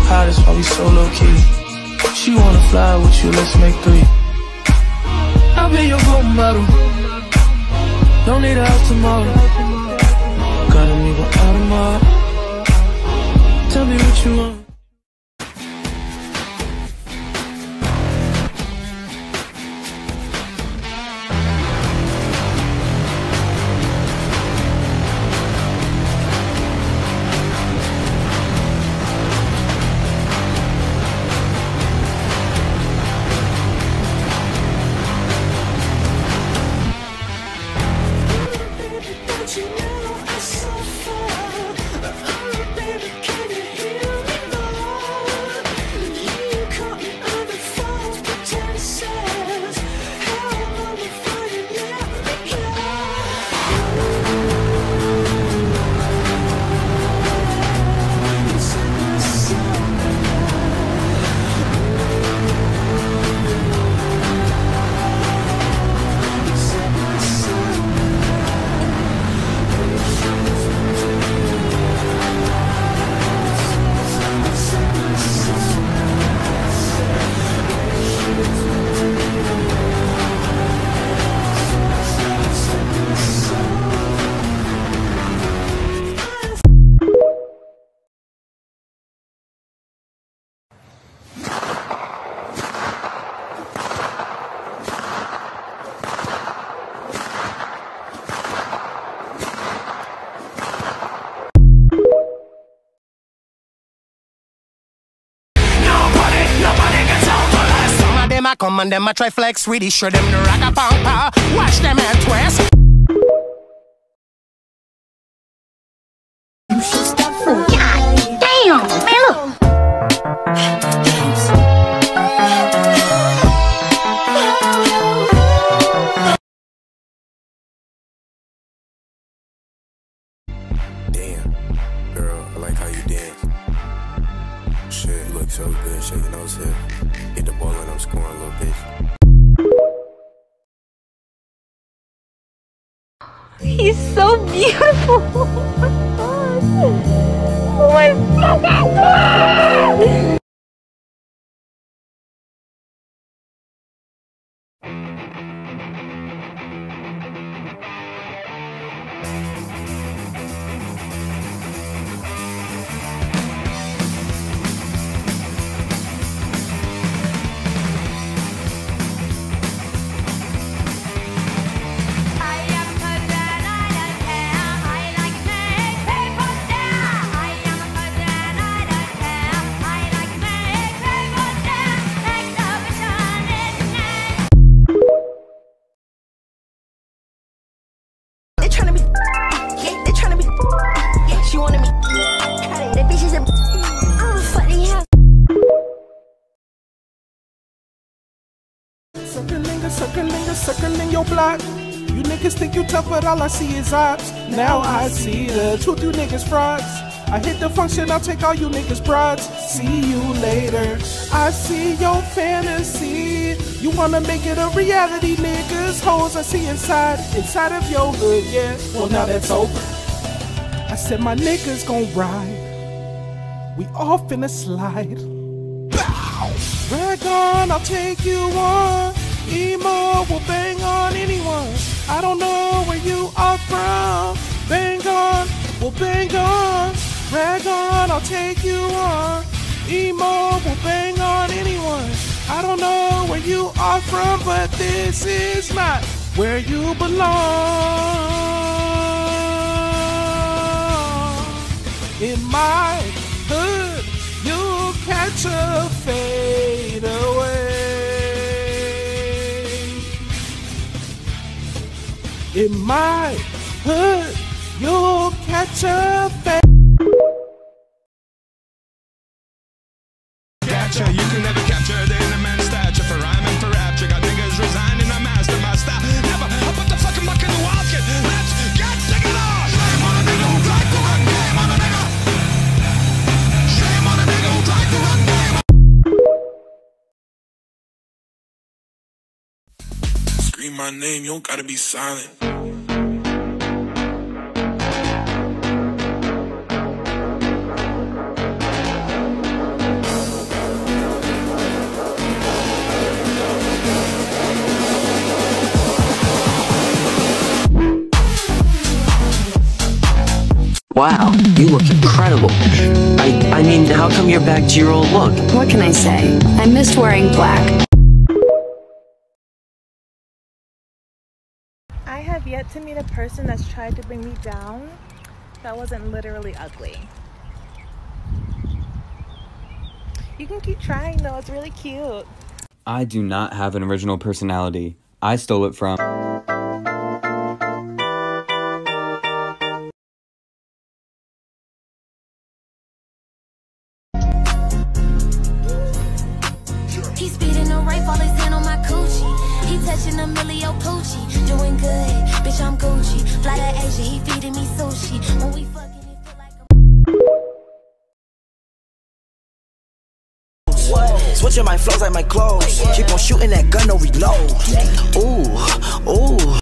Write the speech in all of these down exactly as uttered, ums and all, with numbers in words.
high, that's why we so low-key. She wanna fly with you, let's make three. I'll be your gold model. Don't need a house tomorrow. Gotta leave her out of my. Tell me what you want. I come and them I try flex with it, show them the ragga pampa, watch them head twist. You should stop for God damn, man, look. Damn, girl, I like how you dance. Shit, you look so good, shaking those hips. Hit the ball and I'm scoring, little bitch. He's so beautiful. Oh my fucking God. Circling, circling, circling your block. You niggas think you tough, but all I see is ops. Now I see the truth, you niggas frauds. I hit the function, I'll take all you niggas broads. See you later. I see your fantasy. You wanna make it a reality, niggas. Hoes I see inside, inside of your hood, yeah. Well, now that's over. I said my niggas gon' ride. We off finna slide. Bow! Rag on, I'll take you on. Emo will bang on anyone. I don't know where you are from. Bang on, will bang on. Rag on, I'll take you on. Emo will bang on anyone. I don't know where you are from, but this is not where you belong. In my hood, you'll catch a fade away. In my hood, you'll catch a fade. Gotcha, you can never capture the inner man's stature. For rhyming, for rapture, got niggas resigning, I master my style. Never, I put the fucking muck in the wild kid. Let's get taken off. Shame on a nigga who tried to run game on a nigga. Shame on a nigga who tried to run game. Scream my name, you don't gotta be silent. Wow, you look incredible. I, I mean, how come you're back to your old look? What can I say? I missed wearing black. I have yet to meet a person that's tried to bring me down that wasn't literally ugly. You can keep trying though, it's really cute. I do not have an original personality. I stole it from... He's speeding a right, falling in on my coochie. He touching a millio poochie. Doing good, bitch, I'm Gucci. Fly to Asia, he feeding me sushi. When we fucking, it feel like a... Switching my flows like my clothes. Keep on shooting that gun, no reload. Ooh, ooh.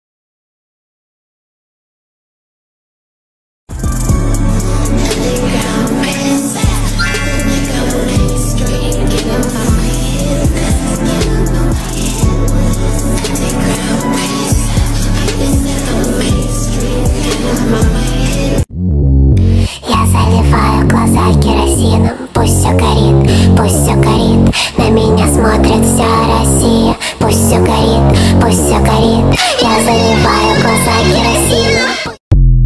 Я заливаю глаза керосином. Пусть все горит, пусть все горит. На меня смотрит вся Россия. Пусть все горит, пусть все горит. Я заливаю глаза керосином.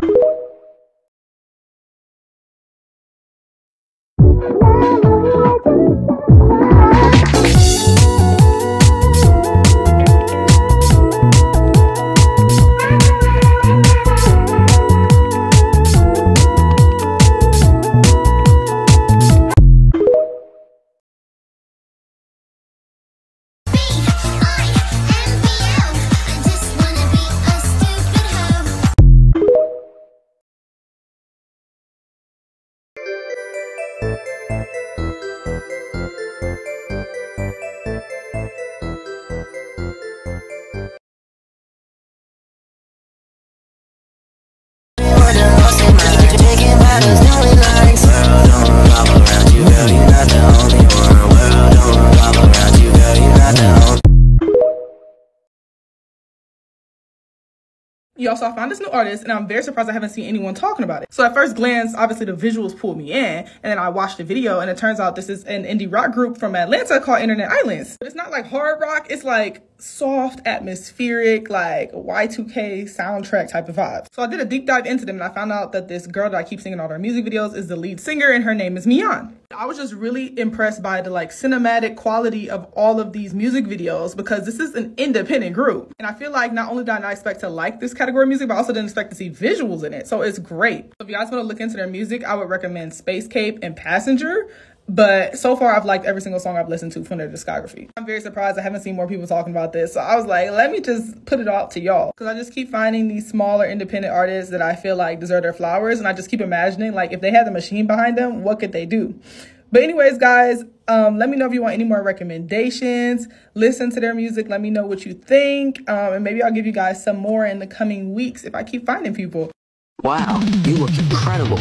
Y'all, so I found this new artist and I'm very surprised I haven't seen anyone talking about it. So at first glance, obviously the visuals pulled me in, and then I watched the video and it turns out this is an indie rock group from Atlanta called Internet Islands. But it's not like hard rock, it's like soft, atmospheric, like Y two K soundtrack type of vibe. So I did a deep dive into them and I found out that this girl that I keep singing all their music videos is the lead singer and her name is Mian. I was just really impressed by the like cinematic quality of all of these music videos because this is an independent group. And I feel like not only did I not expect to like this category of music, but I also didn't expect to see visuals in it. So it's great. So if you guys want to look into their music, I would recommend Space Cape and Passenger. But so far, I've liked every single song I've listened to from their discography. I'm very surprised I haven't seen more people talking about this. So I was like, let me just put it out to y'all. Because I just keep finding these smaller independent artists that I feel like deserve their flowers. And I just keep imagining, like, if they had the machine behind them, what could they do? But anyways, guys, um, let me know if you want any more recommendations. Listen to their music. Let me know what you think. Um, and maybe I'll give you guys some more in the coming weeks if I keep finding people. Wow, you look incredible.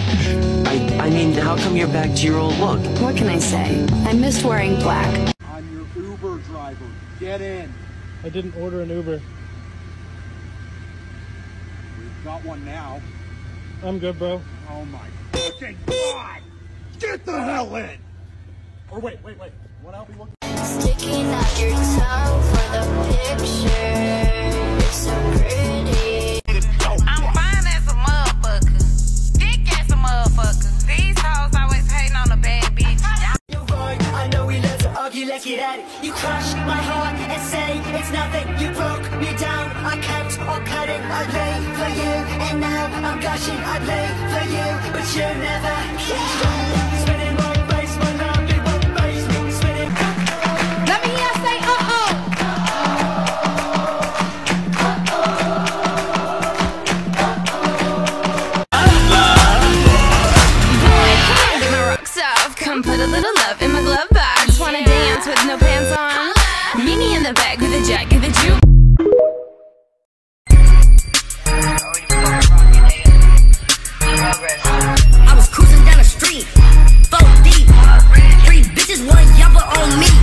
I, I mean, how come you're back to your old look? What can I say? I missed wearing black. I'm your Uber driver. Get in. I didn't order an Uber. We've got one now. I'm good, bro. Oh my fucking God! Get the hell in! Or wait, wait, wait. What I'll be looking for? Sticking out your tongue for the picture. It's so pretty. I'm fine as a motherfucker. Thick as a motherfucker. These hoes always hating on a bad bitch. You're right, I know we love to argue, let's get at it. You crushed my heart and say it's nothing. You broke me down, I kept on cutting. I played for you, and now I'm gushing. I played for you, but you never came. Spinning wrong face, my lovely one face. Spinning. Let me hear say uh-oh. Come put a little love in my glove box. Wanna dance with no pants on? Meet me in the back with a jacket that you. I was cruising down the street, four deep, three bitches, one yabba on me.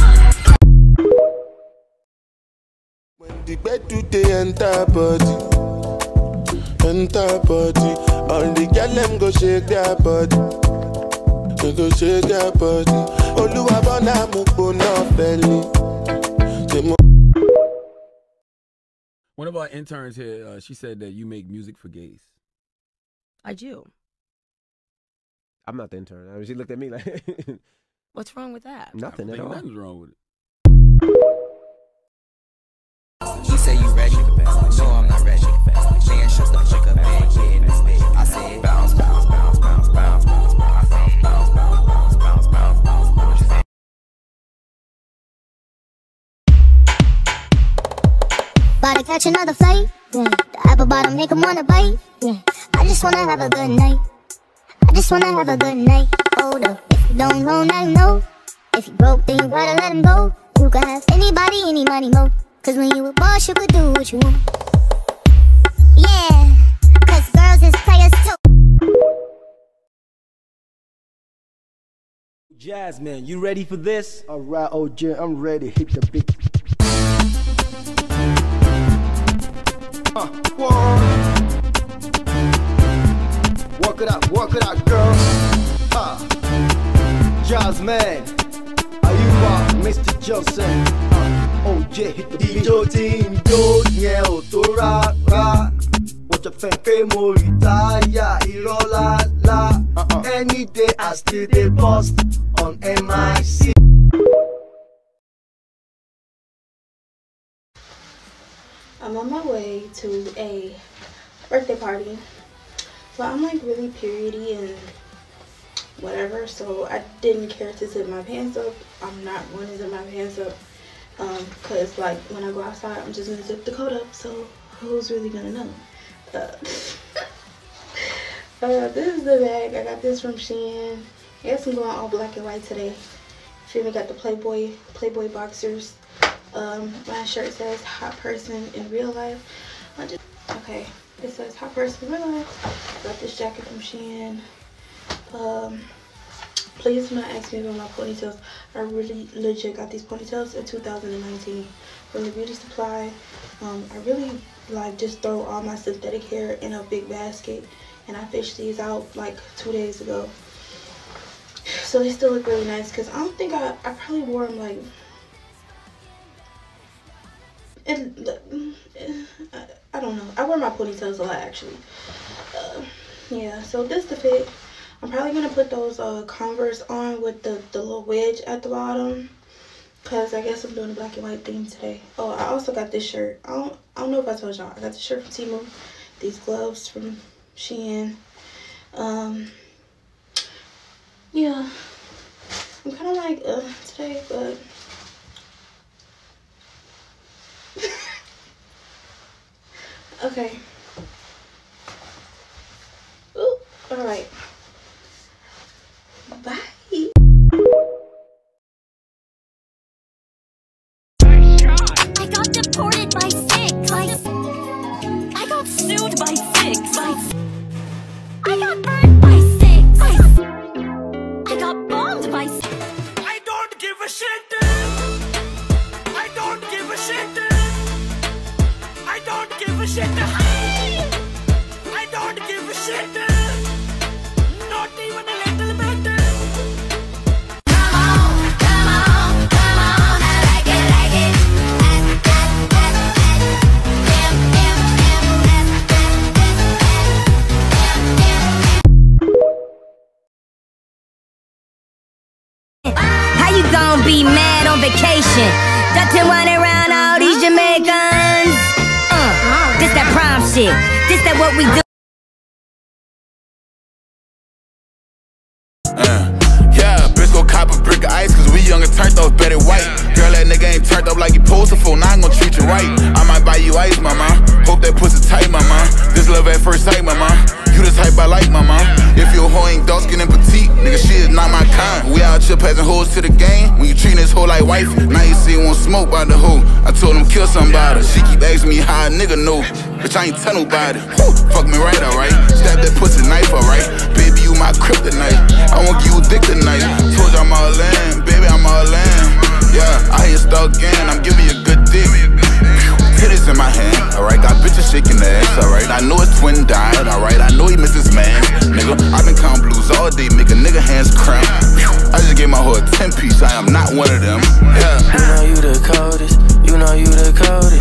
When the bed do they enter body, enter body. All the girl them go shake their body. They go shake their body. Oluwa bona mo bona belly. One of our interns here, uh, she said that you make music for gays. I do. I'm not the intern. I mean, she looked at me like, What's wrong with that? nothing at all. Nothing's wrong with it. She say you ready? No, I'm not ready. Man, shut the fuck up, man. Get in this bed. I said bounce, bounce, bounce, bounce, bounce, bounce. I said bounce, bounce, bounce, bounce, bounce, bounce. What you say? About to catch another flight, yeah. The apple bottom make 'em wanna bite, yeah. I just wanna have a good night. I just wanna have a good night. Hold up, if you don't know, now you know. If you broke, then you gotta let him go. You can have anybody, any money, mo. Cause when you a boss, you could do what you want. Yeah, cause girls is players too. Jasmine, you ready for this? Alright, O J, I'm ready. Hit the beat. Uh, work it out, work it out, girl. Uh, Jasmine, are you uh, Mister Joseph? Uh, O J, hit the beat. Ijo team, do nye o to ra ra. What you think? Mo retire, iro la la. Any day I still dey post on M I C. I'm on my way to a birthday party, but I'm like really periody and whatever, so I didn't care to zip my pants up. I'm not going to zip my pants up um, cause like when I go outside, I'm just gonna zip the coat up. So who's really gonna know? Uh, uh, this is the bag. I got this from Shein. I guess I'm going all black and white today. Feel me? Got the Playboy Playboy boxers. Um, my shirt says hot person in real life. I just, okay, it says hot person in real life. Got this jacket from Shein. Um, please do not ask me about my ponytails. I really legit got these ponytails in two thousand nineteen from the beauty supply. Um, I really like just throw all my synthetic hair in a big basket, and I fished these out like two days ago. So they still look really nice because I don't think I, I probably wore them like And uh, I don't know. I wear my ponytails a lot, actually. Uh, yeah, so this the fit. I'm probably gonna put those uh, Converse on with the the little wedge at the bottom, cause I guess I'm doing a black and white theme today. Oh, I also got this shirt. I don't I don't know if I told y'all. I got the shirt from Temu. These gloves from Shein. Um. Yeah. I'm kind of like uh today, but. Okay. Ooh, all right. Bye. I got deported by six. I got sued by six. I got burned by six. I got bombed by six. I don't give a shit, dude. I don't give a shit, dude. I don't give a shit. I don't give a shit. Not even a little bit. Come on, come on, come on. I like it, like it. How you gonna be mad on vacation? Ducking one around all these Jamaicans. Uh, this that prom shit. This that what we do. Uh, yeah, bitch go cop a brick of ice, cause we young and turned up, better white. Girl, that nigga ain't turned up like he posted for, now I'm gonna treat you right. I might buy you ice, mama. Hope that pussy tight, mama. This love at first sight, mama. You the type I like, mama. If your hoe ain't dark skin and petite, nigga, she is not my kind. We out here passing hoes to the game. When you treat this hoe like wife, now you see one smoke by the hoe. I told him kill somebody. She keep asking me how a nigga know. Bitch, I ain't tell nobody. Whew, fuck me right, alright. Stab that pussy knife, alright. Baby, you my kryptonite. I won't give you dick tonight. Told you I'm all in, baby, I'm all in. Yeah, I hit stuck in. I'm giving you a good dick. Titties in my my hand, alright. Got bitches shaking their ass, alright. I know his twin died, alright. I know he missed his man, nigga. I've been counting blues all day, make a nigga hands cramp. I just gave my hoe a ten piece, I am not one of them. Yeah. You know you the coldest, you know you the coldest.